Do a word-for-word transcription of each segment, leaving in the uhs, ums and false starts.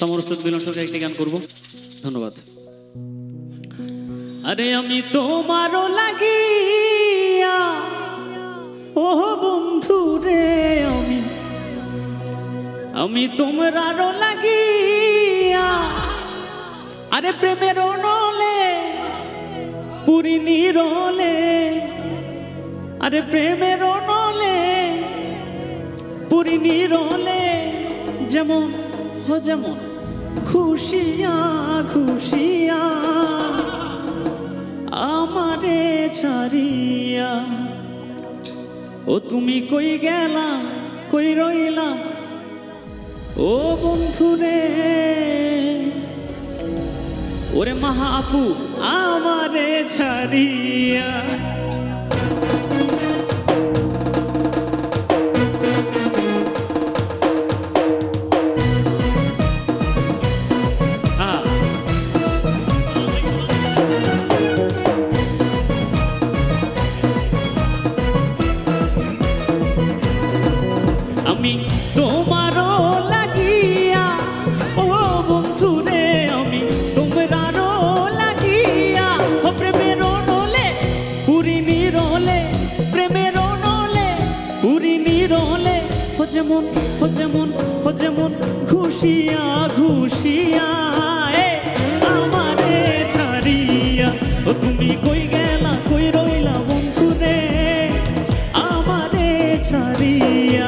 সমরস্ত মিলন সরকার একটি গান করব। ধন্যবাদ। আরে আমি তোমারও লাগিয়া ও বন্ধু রে, আমি আমি তোমারও লাগিয়া আরে প্রেমের নলে পুরি নিরলে, আরে প্রেমের নলে পুরি নিরলে যেমন হো যেমন খুশিয়া খুশিয়া আমারে ছাড়িয়া। ও তুমি কই গেলা কই রইলা ও বন্ধুরে, ওরে মাহা আপু আমারে ছাড়িয়া। আমি তোমারও লাগিয়া ও বন্ধুরে, আমি তোমারও লাগিয়া ও প্রেমের নলে পুরি নিরলে, প্রেমের নলে পুরি নিরলে ও যেমন ও যেমন ও যেমন খুশিয়া খুশিয়া আমারে ছাড়িয়া। ও তুমি কই গেলা কই রইলা বন্ধুরে আমারে ছাড়িয়া।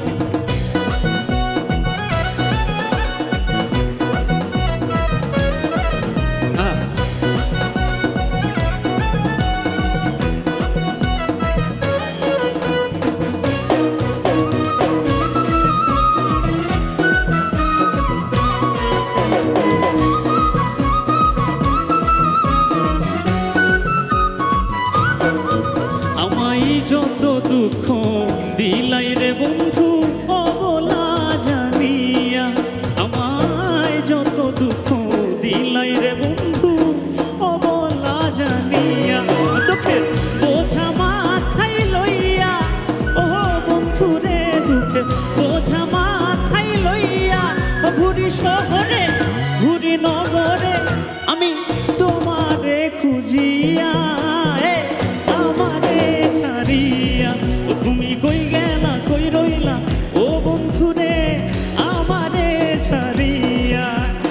যত দুঃখ দিলাই রে বন্ধু অবলা জানিয়া, আমায় যত দুঃখ দিলাই রে বন্ধু অবলা জানিয়া। দুঃখের বোঝা মাথায় লইয়া ও বন্ধু রে, দুঃখের বোঝা মাথায় লইয়া ঘুরি শহরে ঘুরি নগরে আমি তোমারে খুঁজিয়া। তুমি কই গেলা কই রইলা ও বন্ধুরে আমারে ছাড়িয়া।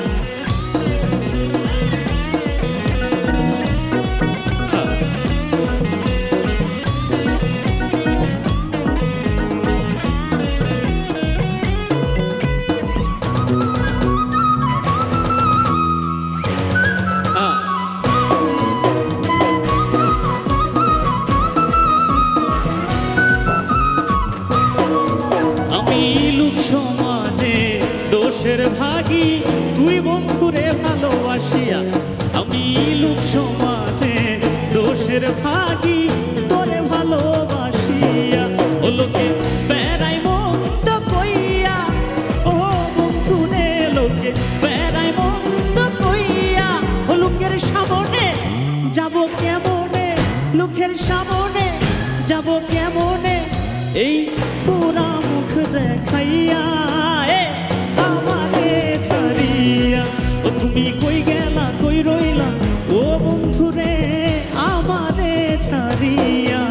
সমাজে দোষের ভাগী তুই বন্ধুরে ভালোবাসিয়া, আমি লোক সমাজে দোষের ভাগী তোরে ভালোবাসিয়া। ও লোকে বেড়াই মন্দ কইয়া ও বন্ধুরে, লোকে বেড়াই মন্দ কইয়া ও লোকের সামনে যাব কেমনে, লোকের সামনে যাব কেমনে এই পুরা মুখ দেখাইয়া আমারে ছাড়িয়া। ও তুমি কই গেলা কই রইলা ও বন্ধুরে আমারে ছাড়িয়া।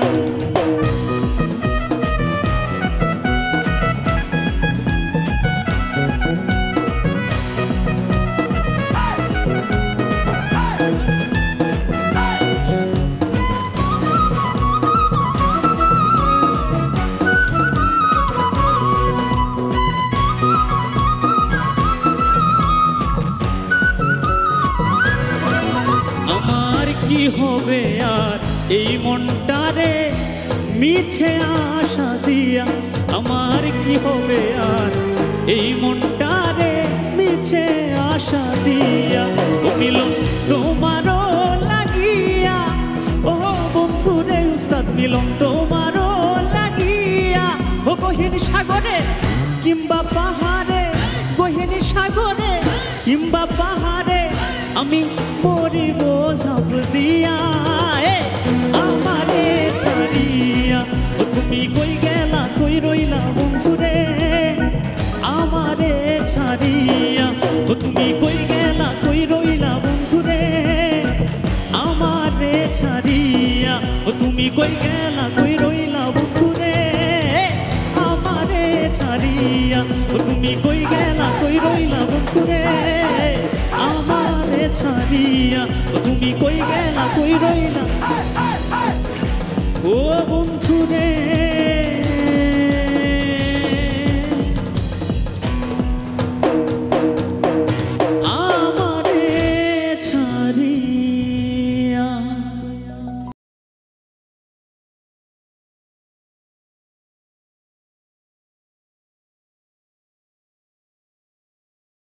কি হবে আর এই মনটারে মিছে আশা দিয়া, আমার কি হবে আর এই মনটারে মিছে আশা দিয়া। ও মিলন তোমারও লাগিয়া ও বন্ধুরে উস্তাদ মিলন তোমারও লাগিয়া ও গহীন সাগরে কিংবা পাহাড়ে, গহীন সাগরে কিংবা পাহাড়ে আমি মরিব ঝাঁপ দিয়া আমারে ছাড়িয়া। ও তুমি কই গেলা কই রইলা বন্ধুরে আমারে ছাড়িয়া। ও তুমি কই গেলা কই রইলা বন্ধুরে আমারে ছাড়িয়া ও তুমি কই গেলা কই রইলা বন্ধুরে আমারে ছাড়িয়া ও তুমি কই গেলা কই রইলা ও বন্ধুরে